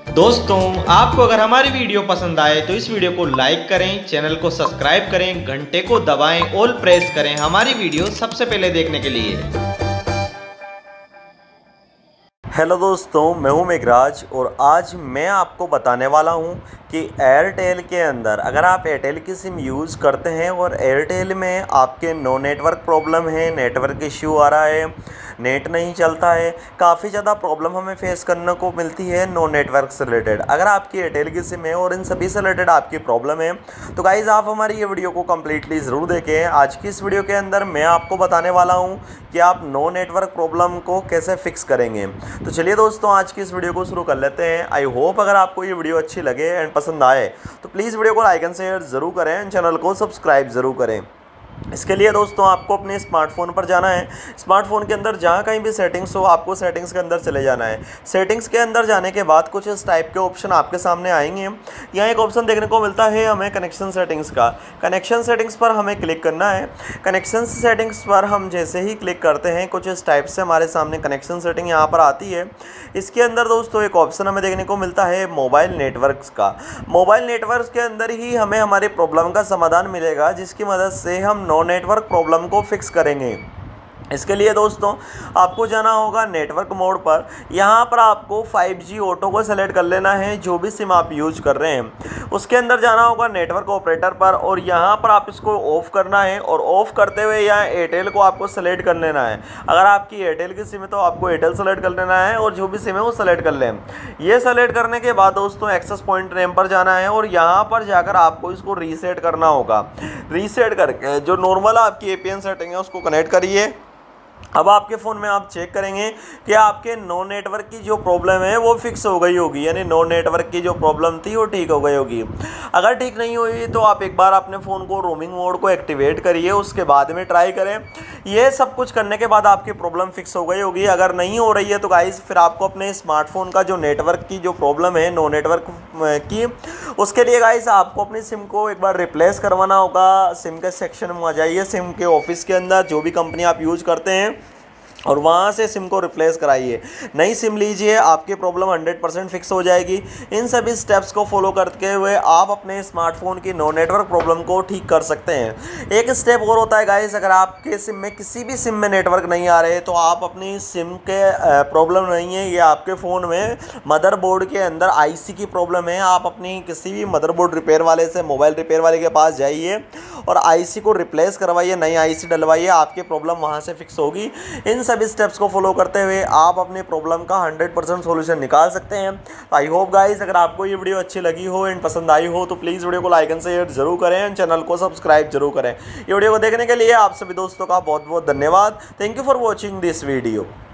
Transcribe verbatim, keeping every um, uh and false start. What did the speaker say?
दोस्तों, आपको अगर हमारी वीडियो पसंद आए तो इस वीडियो को लाइक करें, चैनल को सब्सक्राइब करें, घंटे को दबाएं, ऑल प्रेस करें हमारी वीडियो सबसे पहले देखने के लिए। हेलो दोस्तों, मैं हूं मेघराज और आज मैं आपको बताने वाला हूं कि एयरटेल के अंदर अगर आप एयरटेल की सिम यूज़ करते हैं और एयरटेल में आपके नो नेटवर्क प्रॉब्लम है, नेटवर्क इश्यू आ रहा है, नेट नहीं चलता है, काफ़ी ज़्यादा प्रॉब्लम हमें फेस करने को मिलती है नो नेटवर्क से रिलेटेड। अगर आपकी एयरटेल की सिम है और इन सभी से रिलेटेड आपकी प्रॉब्लम है तो गाइज़ आप हमारी ये वीडियो को कम्प्लीटली ज़रूर देखें। आज की इस वीडियो के अंदर मैं आपको बताने वाला हूँ कि आप नो नेटवर्क प्रॉब्लम को कैसे फिक्स करेंगे। तो चलिए दोस्तों, आज की इस वीडियो को शुरू कर लेते हैं। आई होप अगर आपको ये वीडियो अच्छी लगे एंड पसंद आए तो प्लीज़ वीडियो को लाइक एंड शेयर ज़रूर करें एंड चैनल को सब्सक्राइब ज़रूर करें। इसके लिए दोस्तों आपको अपने स्मार्टफोन पर जाना है। स्मार्टफोन के अंदर जहाँ कहीं भी सेटिंग्स हो आपको सेटिंग्स के अंदर चले जाना है। सेटिंग्स के अंदर जाने के बाद कुछ इस टाइप के ऑप्शन आपके सामने आएंगे। यहाँ एक ऑप्शन देखने को मिलता है हमें कनेक्शन सेटिंग्स का। कनेक्शन सेटिंग्स पर हमें क्लिक करना है। कनेक्शन सेटिंग्स पर हम जैसे ही क्लिक करते हैं कुछ इस टाइप से हमारे सामने कनेक्शन सेटिंग यहाँ पर आती है। इसके अंदर दोस्तों एक ऑप्शन हमें देखने को मिलता है मोबाइल नेटवर्क्स का। मोबाइल नेटवर्क्स के अंदर ही हमें हमारे प्रॉब्लम का समाधान मिलेगा जिसकी मदद से हम नो नेटवर्क प्रॉब्लम को फिक्स करेंगे। इसके लिए दोस्तों आपको जाना होगा नेटवर्क मोड पर। यहाँ पर आपको फाइव जी ऑटो को सेलेक्ट कर लेना है जो भी सिम आप यूज़ कर रहे हैं। उसके अंदर जाना होगा नेटवर्क ऑपरेटर पर और यहाँ पर आप इसको ऑफ़ करना है और ऑफ़ करते हुए यहाँ एयरटेल को आपको सेलेक्ट कर लेना है। अगर आपकी एयरटेल की सिम है तो आपको एयरटेल सेलेक्ट कर लेना है और जो भी सिम है वो सेलेक्ट कर लें। ये सेलेक्ट करने के बाद दोस्तों एक्सेस पॉइंट नेम पर जाना है और यहाँ पर जाकर आपको इसको रीसेट करना होगा। रीसेट करके जो नॉर्मल आपकी ए पी एन सेटिंग है उसको कनेक्ट करिए। अब आपके फ़ोन में आप चेक करेंगे कि आपके नो नेटवर्क की जो प्रॉब्लम है वो फिक्स हो गई होगी, यानी नो नेटवर्क की जो प्रॉब्लम थी वो ठीक हो गई होगी। अगर ठीक नहीं हुई तो आप एक बार अपने फ़ोन को रोमिंग मोड को एक्टिवेट करिए, उसके बाद में ट्राई करें। ये सब कुछ करने के बाद आपकी प्रॉब्लम फिक्स हो गई होगी। अगर नहीं हो रही है तो गाइस फिर आपको अपने स्मार्टफोन का जो नेटवर्क की जो प्रॉब्लम है नो नेटवर्क की, उसके लिए गाइस आपको अपनी सिम को एक बार रिप्लेस करवाना होगा। सिम के सेक्शन में आ जाइए, सिम के ऑफिस के अंदर जो भी कंपनी आप यूज़ करते हैं और वहाँ से सिम को रिप्लेस कराइए, नई सिम लीजिए, आपकी प्रॉब्लम हंड्रेड परसेंट फिक्स हो जाएगी। इन सभी स्टेप्स को फॉलो करते हुए आप अपने स्मार्टफोन की नो नेटवर्क प्रॉब्लम को ठीक कर सकते हैं। एक स्टेप और होता है गाइस, अगर आपके सिम में किसी भी सिम में नेटवर्क नहीं आ रहे तो आप अपनी सिम के प्रॉब्लम नहीं है, ये आपके फ़ोन में मदरबोर्ड के अंदर आईसी की प्रॉब्लम है। आप अपनी किसी भी मदरबोर्ड रिपेयर वाले से, मोबाइल रिपेयर वाले के पास जाइए और आईसी को रिप्लेस करवाइए, नई आईसी डलवाइए, आपकी प्रॉब्लम वहाँ से फिक्स होगी। इन सभी स्टेप्स को फॉलो करते हुए आप अपनी प्रॉब्लम का हंड्रेड परसेंट सॉल्यूशन निकाल सकते हैं। आई होप गाइस अगर आपको ये वीडियो अच्छी लगी हो एंड पसंद आई हो तो प्लीज़ वीडियो को लाइक एंड शेयर जरूर करें एंड चैनल को सब्सक्राइब जरूर करें। ये वीडियो को देखने के लिए आप सभी दोस्तों का बहुत बहुत धन्यवाद। Thank you for watching this video.